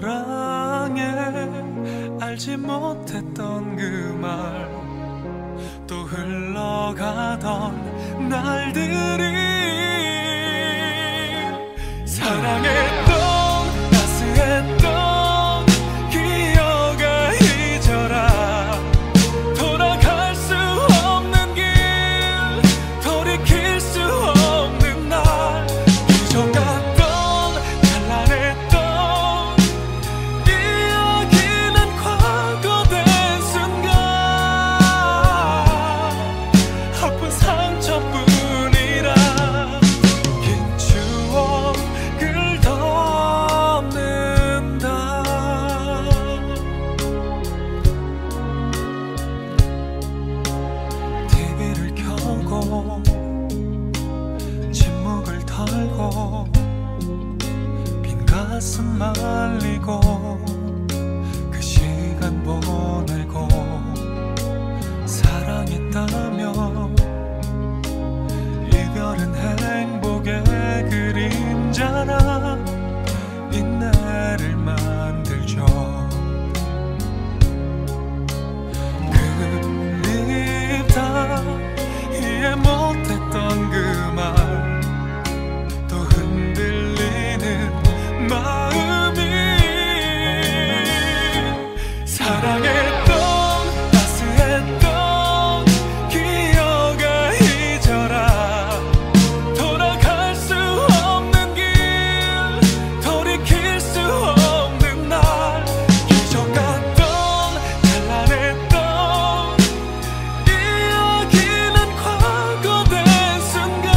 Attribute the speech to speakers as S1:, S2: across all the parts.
S1: 사랑해 알지 못했던 그 말 또 흘러가던 날들이 사랑했던 따스했던 기억에 잊어라 돌아갈 수 없는 길 돌이킬 수 없는 날 기적 같던 찬란했던 이야기는 과거된 순간 아픈 상처뿐이라 긴 추억을 덮는다. TV를 켜고 침묵을 털고 빈 가슴 말리고 그 시간 보내고 사랑했다며 이별은 행복의 그림자라 인내를 만들죠. 그립다 이해 못했던 그 말 또 흔들리는 마음이 사랑했던 따스했던 기억에 잊어라 돌아갈 수 없는 길 돌이킬 수 없는 날 기적 같던 찬란했던 이야기는 과거된 순간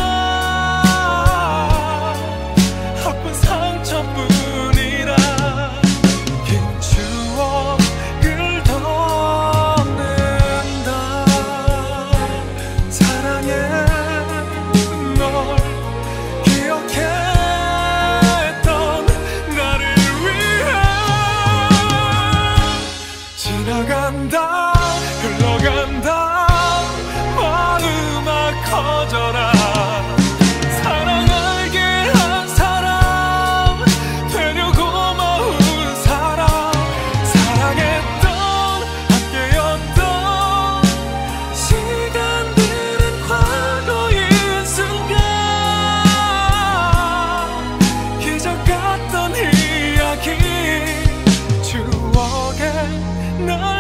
S1: 아픈 상처뿐이라 긴 추억을 덮는다. 사랑해 널 기억했던 나를 위해 지나간다 흘러간다 마음아 커져라 사랑 알게 한 사람 되려 고마운 사람 사랑했던 함께였던 시간들은 과거인 순간 기적 같던 이야기 추억에 나